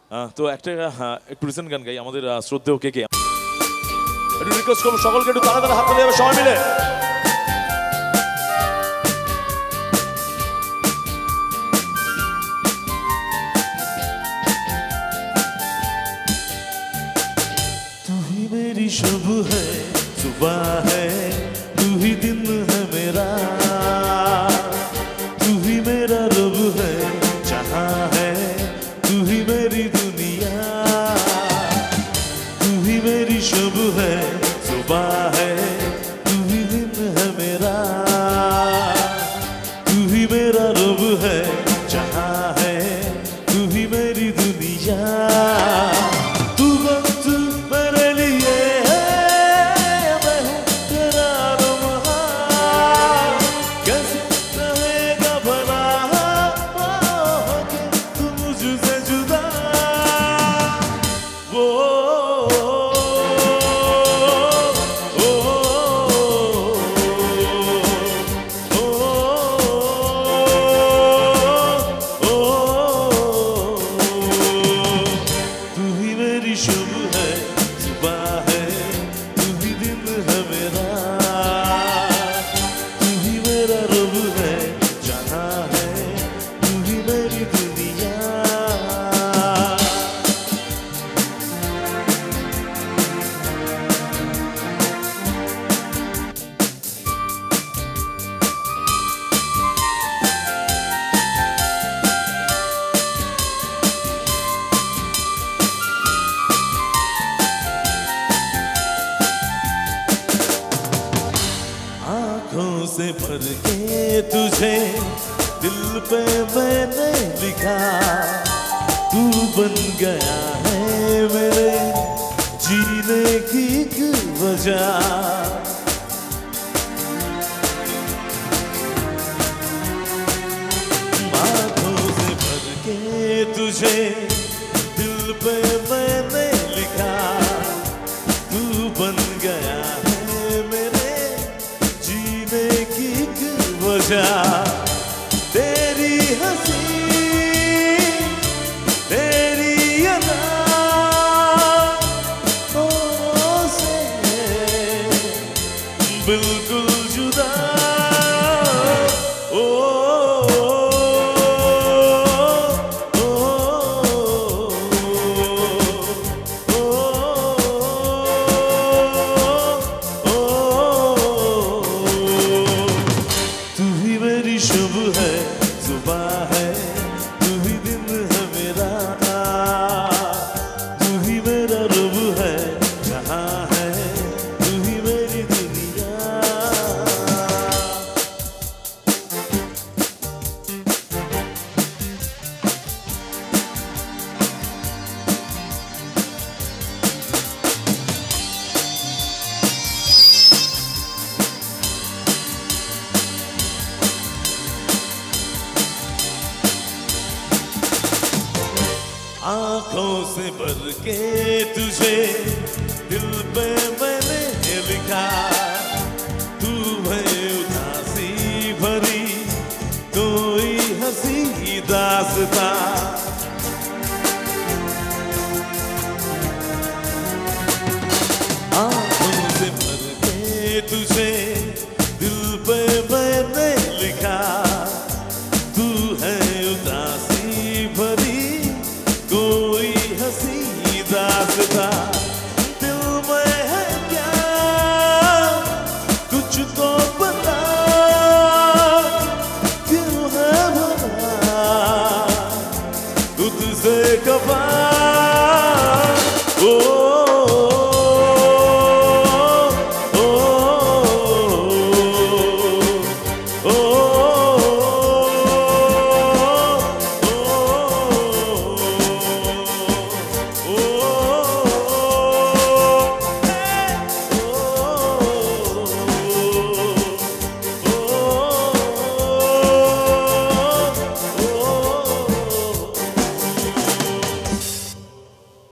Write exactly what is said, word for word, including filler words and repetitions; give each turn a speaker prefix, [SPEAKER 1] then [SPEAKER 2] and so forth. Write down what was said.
[SPEAKER 1] তো একটা একটু রিসেন্ট গান গাই আমাদের শ্রদ্ধেয় কে কে একটু রিকোয়েস্ট করবো সকলকে একটু তাড়াতাড়ি হাত তুলে যাবে সবাই মিলে
[SPEAKER 2] तू ही मेरी शुभ है सुबह है तू ही दिन है मेरा तू ही मेरा रब है जहां है तू ही मेरी दुनिया तू ही मेरी शुभ है सुबह है तू ही दिन है मेरा तू ही मेरा रब है जहां है तू ही मेरी दुनिया तू वक्त मेरे लिए है मैं हूं तेरा लम्हा कैसे रहेगा भला तू मुझसे जुदा वो शुभ है सुबह है तू ही दिन है मेरा तू ही मेरा रब है जहां है तू ही मेरी दुनिया आँखों से भर के तुझे दिल पे मैंने लिखा तू बन गया है मेरे जीने की एक वजह आँखों से भर के तुझे दिल पे मैंने लिखा तू बन गया है मेरे जीने की एक वजह तेरी हंसी तेरी अदा औरों से बिल्कुल जुदा ओ शुभ है सुबह है तू ही दिन है मेरा तू ही मेरा रब है जहां है तू ही मेरी दुनिया आँखों से भर के तुझे दिल पे मैंने लिखा तू है उदासी भरी कोई हंसी दास्तां आँखों से भर के तुझे दिल पे मैंने लिखा तू है उदासी भरी कोई हंसी दास्तां दिल में है क्या कुछ तो पता क्यों है भला खुद से कबा